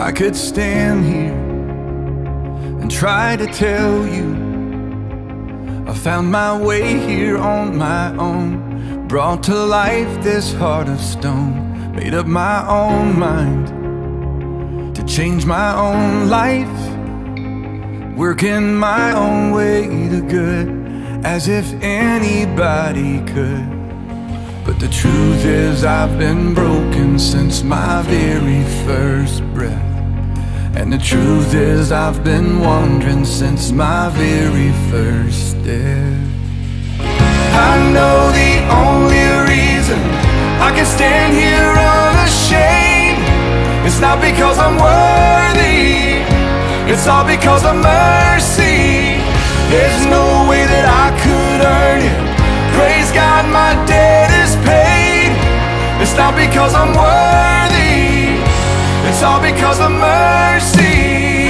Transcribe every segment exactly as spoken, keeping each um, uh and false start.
I could stand here and try to tell you I found my way here on my own, brought to life this heart of stone, made up my own mind to change my own life, working my own way to good, as if anybody could. But the truth is I've been broken since my very first breath. And the truth is I've been wandering since my very first step. I know the only reason I can stand here unashamed, it's not because I'm worthy, it's all because of mercy. There's no way that I could earn it. Praise God, my debt is paid. It's not because I'm worthy, it's all because of mercy.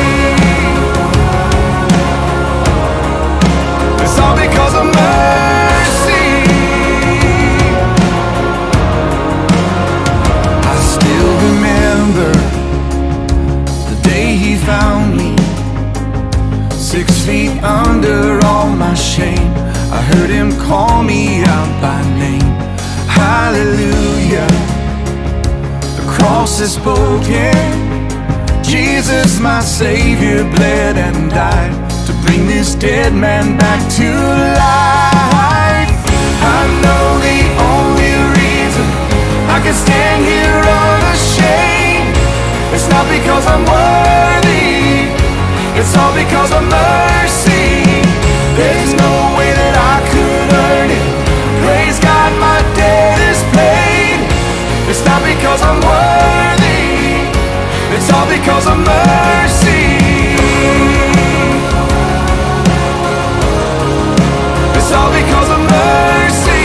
It's all because of mercy. I still remember the day he found me, six feet under all my shame. I heard him call me out by name. Hallelujah, the cross is spoken. Jesus, my Savior, bled and died to bring this dead man back to life. I know the only reason I can stand here unashamed, it's not because I'm worthy, it's all because of mercy. There's no way that I could earn it. Praise God, my debt is paid. It's not because I'm worthy, it's all because of mercy. It's all because of mercy.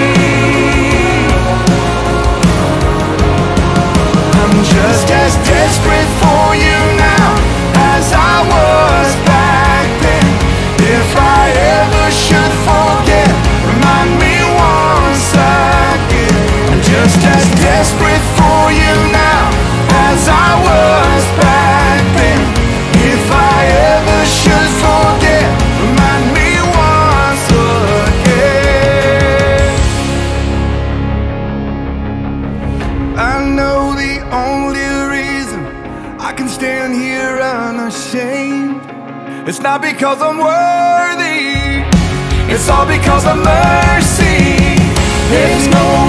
I'm just as desperate for you now as I was back then. If I ever should forget, remind me once again. I'm just as desperate for you now as I was back then. If I ever should forget, remind me once again. I know the only reason I can stand here unashamed, it's not because I'm worthy, it's all because of mercy. There's no